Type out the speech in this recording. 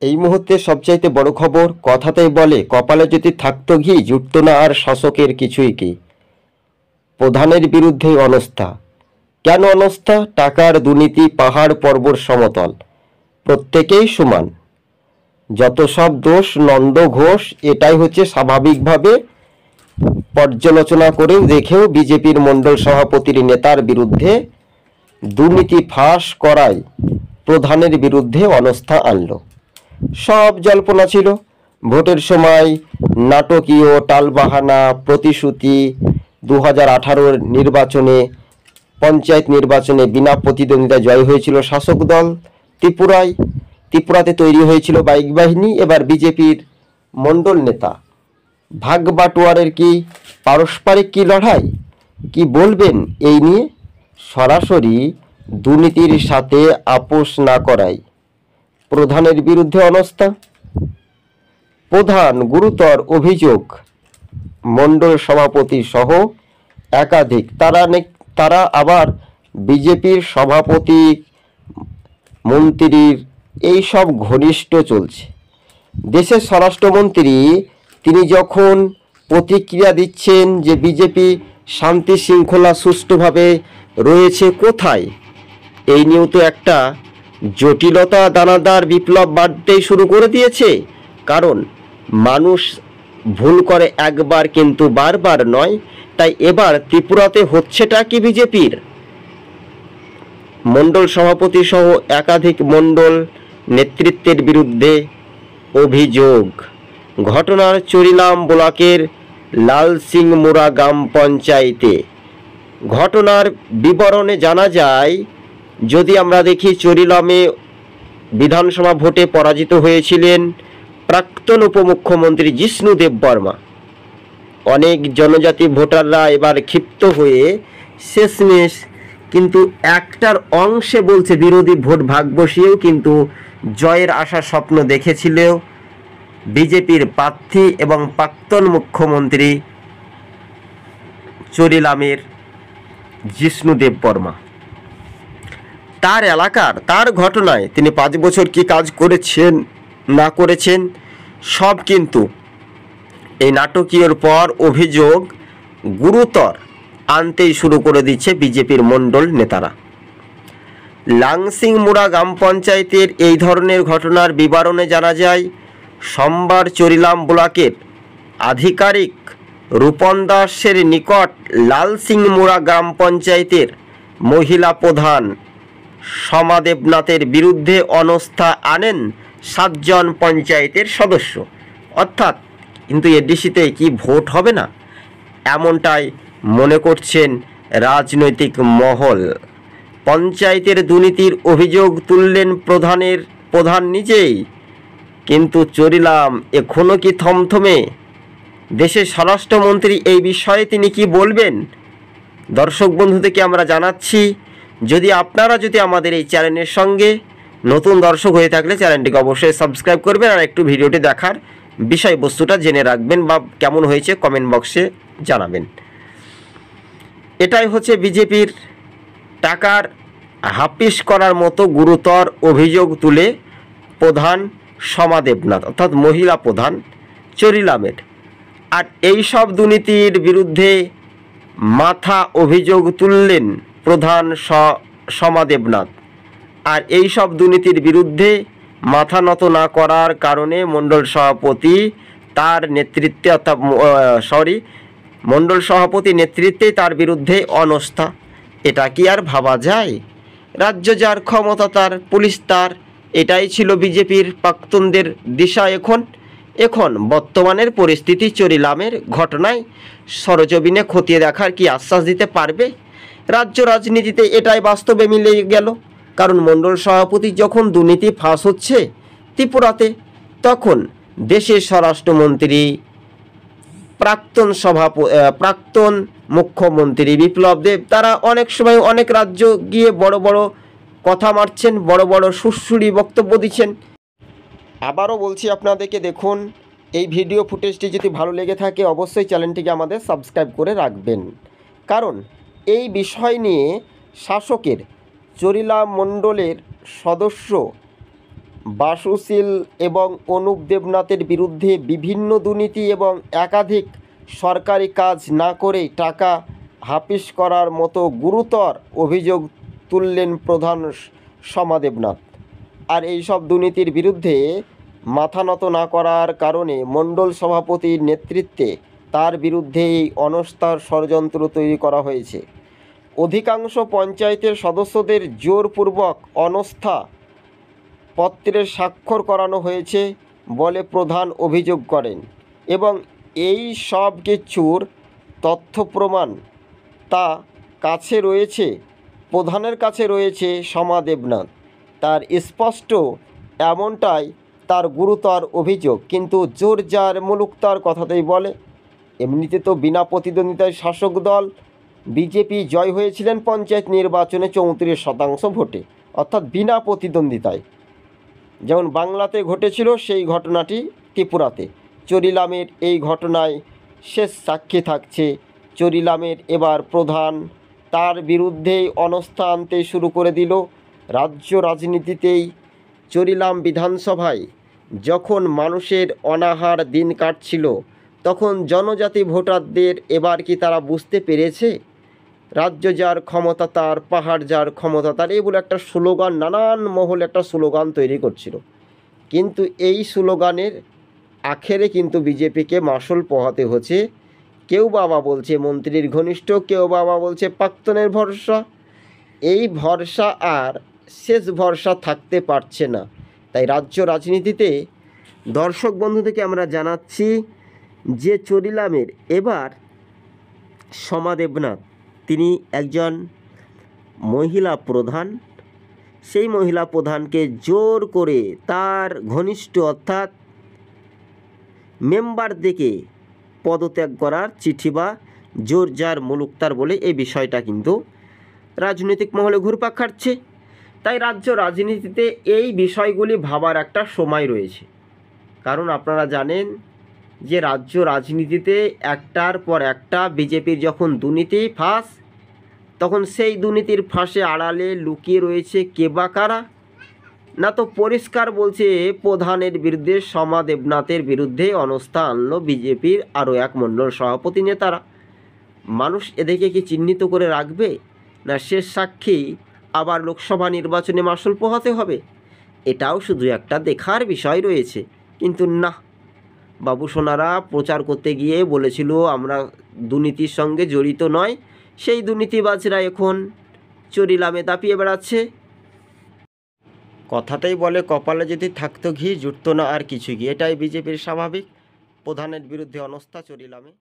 এই মুহূর্তে সবচাইতে বড় খবর, কথাতেই বলে কপালে যদি থাকতো ঘি জুটতো না আর শাসকের কিছুই কি। প্রধানের বিরুদ্ধে অনাস্থা। কেন অনাস্থা? টাকার দুর্নীতি, পাহাড় পর্বত সমতল প্রত্যেকেই সমান, যত সব দোষ নন্দ ঘোষ। এটাই হচ্ছে স্বাভাবিকভাবে পর্যালোচনা করেও দেখেও বিজেপির মণ্ডল সভাপতির নেতার বিরুদ্ধে দুর্নীতি ফাঁস করায় প্রধানের বিরুদ্ধে অনাস্থা আনল। সব জল্পনা ছিল। ভোটের সময় নাটকীয় টালবাহানা প্রতিশ্রুতি। 2018 নির্বাচনে, পঞ্চায়েত নির্বাচনে বিনা প্রতিদ্বন্দ্বিতা জয় হয়েছিল শাসক দল। ত্রিপুরাতে তৈরি হয়েছিল বাইক বাহিনী। এবার বিজেপির মণ্ডল নেতা ভাগ বাটোয়ারের কি পারস্পরিক কি লড়াই, কি বলবেন এই নিয়ে? সরাসরি দুর্নীতির সাথে আপোষ না করায় প্রধানের বিরুদ্ধে অনাস্থা। প্রধান গুরুতর অভিযোগ, মণ্ডল সভাপতি সহ একাধিক। তারা আবার বিজেপির সভাপতি মন্ত্রীর এই সব ঘনিষ্ঠ চলছে। দেশের স্বরাষ্ট্রমন্ত্রী তিনি যখন প্রতিক্রিয়া দিচ্ছেন যে বিজেপি শান্তি শৃঙ্খলা সুষ্ঠুভাবে রয়েছে কোথায়, এই নিয়েও তো একটা জটিলতা দানাদার বিপ্লব বাড়তেই শুরু করে দিয়েছে। কারণ মানুষ ভুল করে একবার, কিন্তু বারবার নয়। তাই এবার ত্রিপুরাতে হচ্ছেটা কি? বিজেপির মণ্ডল সভাপতি সহ একাধিক মণ্ডল নেতৃত্বের বিরুদ্ধে অভিযোগ। ঘটনার চরিলাম ব্লকের লালসিংমুড়া গ্রাম পঞ্চায়েতে। ঘটনার বিবরণে জানা যায়, যদি আমরা দেখি, চরিলামে বিধানসভা ভোটে পরাজিত হয়েছিলেন প্রাক্তন উপমুখ্যমন্ত্রী জিষ্ণু দেববর্মা। অনেক জনজাতি ভোটাররা এবার ক্ষিপ্ত হয়ে শেষমেশ কিন্তু একটার অংশে বলছে বিরোধী ভোট ভাগ বসিয়েও কিন্তু জয়ের আশা স্বপ্ন দেখেছিল বিজেপির প্রার্থী এবং প্রাক্তন মুখ্যমন্ত্রী চরিলামের জিষ্ণু দেববর্মা। তার এলাকার, তার ঘটনায় তিনি 5 বছর কি কাজ করেছেন না করেছেন সব কিন্তু এই নাটকীয়র পর অভিযোগ গুরুতর আনতেই শুরু করে দিচ্ছে বিজেপির মণ্ডল নেতারা। লাংসিংমুড়া গ্রাম পঞ্চায়েতের এই ধরনের ঘটনার বিবরণে জানা যায়, সোমবার চরিলাম ব্লকের আধিকারিক রূপন দাসের নিকট লালসিংমুড়া গ্রাম পঞ্চায়েতের মহিলা প্রধান সমা দেবনাথের বিরুদ্ধে অনাস্থা আনেন 7 জন পঞ্চায়েতের সদস্য। অর্থাৎ কিন্তু এডিসিতে কি ভোট হবে না, এমনটাই মনে করছেন রাজনৈতিক মহল। পঞ্চায়েতের দুর্নীতির অভিযোগ তুললেন প্রধান নিজেই। কিন্তু চরিলাম এখনও কি থমথমে? দেশের স্বরাষ্ট্রমন্ত্রী এই বিষয়ে তিনি কি বলবেন? দর্শক বন্ধুদেরকে আমরা জানাচ্ছি, আপনারা যদি আমাদের এই চ্যানেলের সঙ্গে নতুন দর্শক হয়ে থাকলে চ্যানেলটিকে অবশ্যই সাবস্ক্রাইব করবেন আর একটু ভিডিওটি দেখার বিষয়বস্তুটা জেনে রাখবেন বা কেমন হয়েছে কমেন্ট বক্সে জানাবেন। এটাই হচ্ছে বিজেপির টাকার হাপিস করার মতো গুরুতর অভিযোগ তুলে প্রধান সমা দেবনাথ, অর্থাৎ মহিলা প্রধান চরিলামের। আর এই সব দুর্নীতির বিরুদ্ধে মাথা অভিযোগ তুললেন প্রধান সমা দেবনাথ। আর এই সব দুর্নীতির বিরুদ্ধে মাথা নত না করার কারণে মণ্ডল সভাপতি তার নেতৃত্বে, অর্থাৎ মণ্ডল সভাপতি নেতৃত্বে তার বিরুদ্ধে অনাস্থা। এটা কি আর ভাবা যায়? রাজ্য যার, ক্ষমতা তার, পুলিশ তার, এটাই ছিল বিজেপির প্রাক্তনদের দিশা। এখন বর্তমানের পরিস্থিতি চরিলামের ঘটনায় সরজমিনে খতিয়ে দেখার কি আশ্বাস দিতে পারবে? রাজ্য রাজনীতিতে এটাই বাস্তবে মিলে গেল। কারণ মণ্ডল সভাপতি যখন দুর্নীতি ফাঁস হচ্ছে ত্রিপুরাতে, তখন দেশের স্বরাষ্ট্রমন্ত্রী প্রাক্তন মুখ্যমন্ত্রী বিপ্লব দেব, তারা অনেক সময় অনেক রাজ্য গিয়ে বড় বড় কথা মারছেন, বড় বড় সুরসুরি বক্তব্য দিচ্ছেন। আবারও বলছি আপনাদেরকে, দেখুন এই ভিডিও ফুটেজটি যদি ভালো লেগে থাকে অবশ্যই চ্যানেলটিকে আমাদের সাবস্ক্রাইব করে রাখবেন। কারণ এই বিষয় নিয়ে শাসকের চরিলাম মণ্ডলের সদস্য বাসুশীল এবং অনুপ দেবনাথের বিরুদ্ধে বিভিন্ন দুর্নীতি এবং একাধিক সরকারি কাজ না করেই টাকা হাফিস করার মতো গুরুতর অভিযোগ তুললেন প্রধান শমা দেবনাথ। আর এই সব দুর্নীতির বিরুদ্ধে মাথা নত না করার কারণে মণ্ডল সভাপতির নেতৃত্বে তার বিরুদ্ধে এই অনাস্থার ষড়যন্ত্র তৈরি করা হয়েছে। অধিকাংশ পঞ্চায়েতের সদস্যদের জোরপূর্বক অনাস্থা পত্রে স্বাক্ষর করানো হয়েছে বলে প্রধান অভিযোগ করেন এবং এই সব কিছুর তথ্য প্রমাণ তা কাছে রয়েছে, প্রধানের কাছে রয়েছে শমা দেবনাথ। তার স্পষ্ট এমনটাই তার গুরুতর অভিযোগ, কিন্তু জোর যার মুলুক তার কথাতেই বলে। এমনিতে তো বিনা প্রতিদ্বন্দ্বিতায় শাসক দল বিজেপি জয় হয়েছিলেন পঞ্চায়েত নির্বাচনে 34% ভোটে, অর্থাৎ বিনা প্রতিদ্বন্দ্বিতায়। যেমন বাংলাতে ঘটেছিল সেই ঘটনাটি ত্রিপুরাতে। চরিলামের এই ঘটনায় শেষ সাক্ষী থাকছে চরিলামের এবার প্রধান, তার বিরুদ্ধেই অনাস্থা আনতে শুরু করে দিল রাজ্য রাজনীতিতেই। চরিলাম বিধানসভায় যখন মানুষের অনাহার দিন কাটছিল তখন জনজাতি ভোটারদের এবার কি তারা বুঝতে পেরেছে রাজ্য যার ক্ষমতা তার, পাহাড় যার ক্ষমতা তার, এই বলে একটা স্লোগান নানান মহল একটা স্লোগান তৈরি করছিল। কিন্তু এই স্লোগানের আখেরে কিন্তু বিজেপিকে মাসুল পোহাতে হচ্ছে। কেউ বাবা বলছে মন্ত্রীর ঘনিষ্ঠ, কেউ বাবা বলছে প্রাক্তনের ভরসা। এই ভরসা আর শেষ ভরসা থাকতে পারছে না। তাই রাজ্য রাজনীতিতে দর্শক বন্ধুদেরকে আমরা জানাচ্ছি যে চরিলামের এবার শমা দেবনাথ তিনি একজন মহিলা প্রধান, সেই মহিলা প্রধানকে জোর করে তার ঘনিষ্ঠ অর্থাৎ মেম্বারদেরকে পদত্যাগ করার চিঠি বা জোর যার মুলুক তার বলে এই বিষয়টা কিন্তু রাজনৈতিক মহলে ঘুরপাক খাচ্ছে। তাই রাজ্য রাজনীতিতে এই বিষয়গুলি ভাবার একটা সময় রয়েছে। কারণ আপনারা জানেন যে রাজ্য রাজনীতিতে একটার পর একটা বিজেপির যখন দুর্নীতি ফাঁস, তখন সেই দুর্নীতির ফাঁসে আড়ালে লুকিয়ে রয়েছে কে বা কারা, না তো পরিষ্কার বলছে প্রধানের বিরুদ্ধে শমা দেবনাথের বিরুদ্ধে অনাস্থা আনলো বিজেপির আরও এক মণ্ডল সভাপতি নেতারা। মানুষ এদেরকে কি চিহ্নিত করে রাখবে, না শেষ সাক্ষী আবার লোকসভা নির্বাচনে মাসুল পোহাতে হবে? এটাও শুধু একটা দেখার বিষয় রয়েছে। কিন্তু না, বাবু সোনারা প্রচার করতে গিয়ে বলেছিল আমরা দুর্নীতির সঙ্গে জড়িত নয়, সেই দুর্নীতিবাজরা এখন চরিলামে দাপিয়ে বেড়াচ্ছে। কথাতেই বলে কপালে যদি থাকতো ঘি জুটতো না আর কিছু ঘি, এটাই বিজেপির স্বাভাবিক। প্রধানের বিরুদ্ধে অনাস্থা চরিলামে।